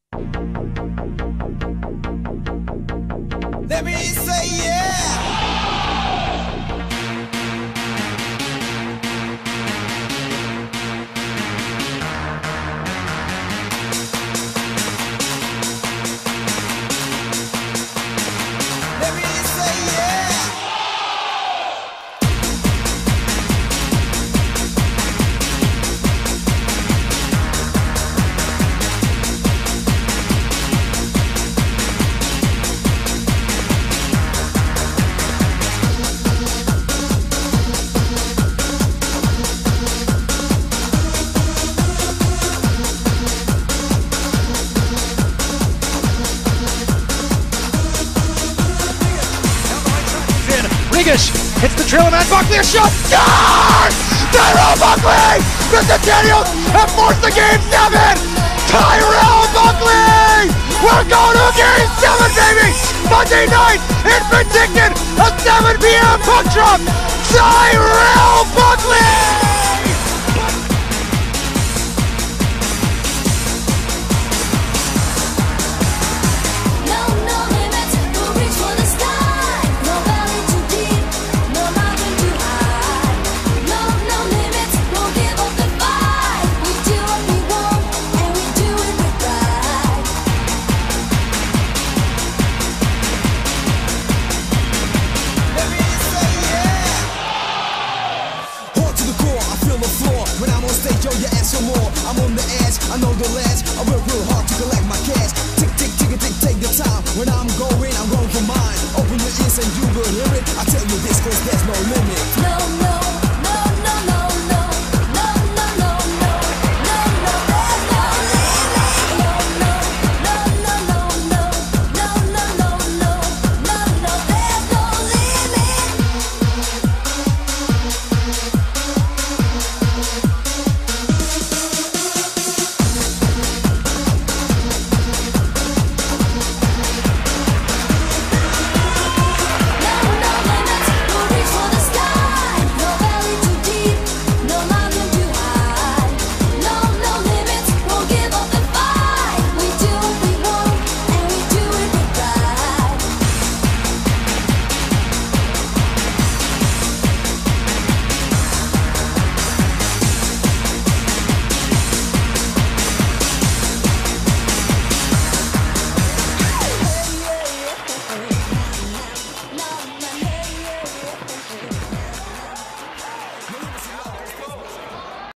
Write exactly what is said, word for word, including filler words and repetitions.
Let me say yeah! Let me say yeah! Rigish hits the trailer man. Buckley, a shot. Score! Tyrell Buckley! Mister Daniels have forced the game seven! Tyrell Buckley! We're going to game seven, baby! Monday night in Penticton, a seven p m puck drop! Tyrell Buckley!